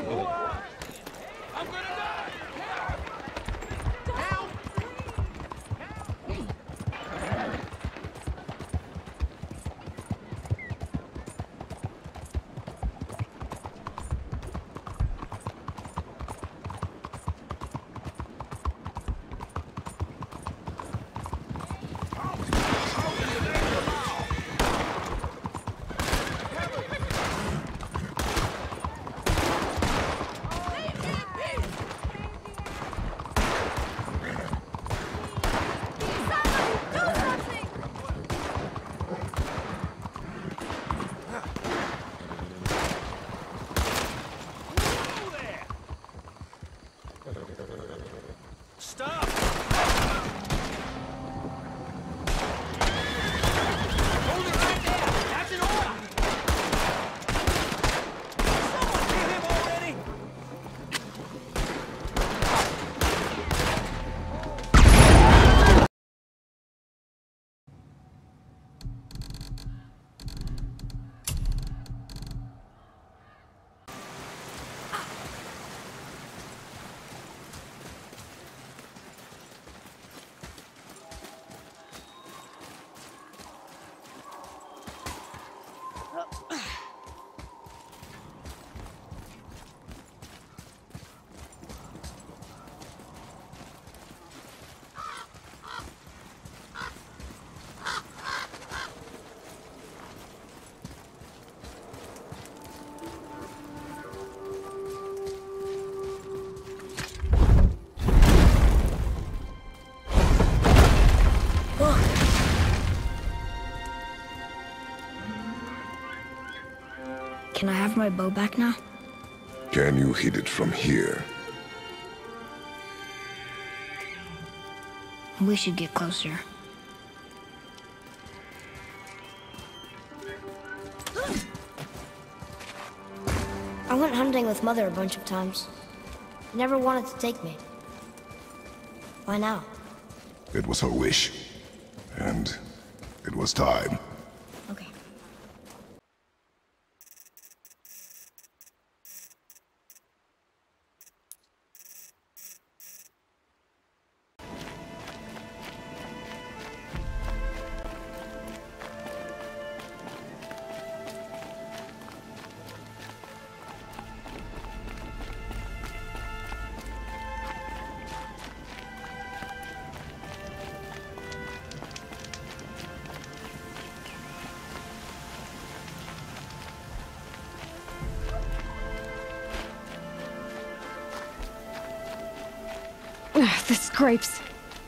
I'm gonna die! Help! Stop! Hold it right there! That's an order! Someone hit him already! Can I have my bow back now? Can you hit it from here? We should get closer. I went hunting with Mother a bunch of times. Never wanted to take me. Why now? It was her wish. And it was time. Okay. The scrapes.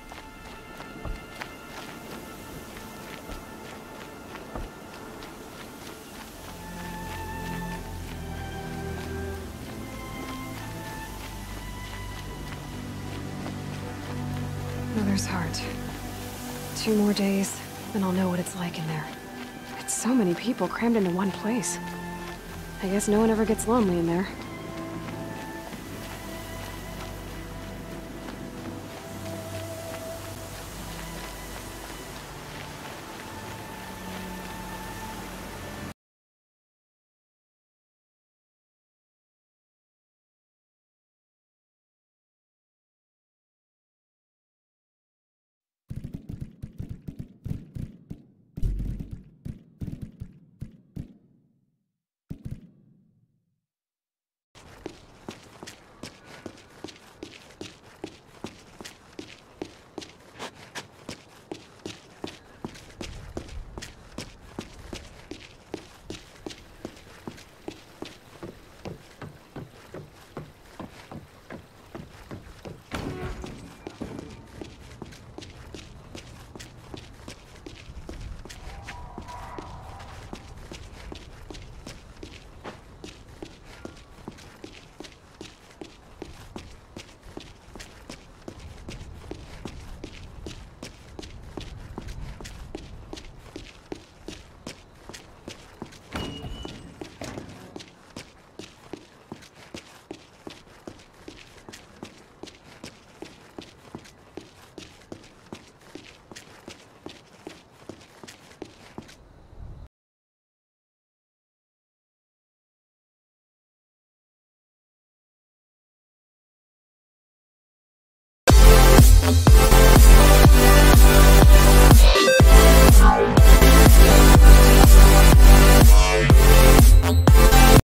Mother's heart. 2 more days, then I'll know what it's like in there. It's so many people crammed into one place. I guess no one ever gets lonely in there.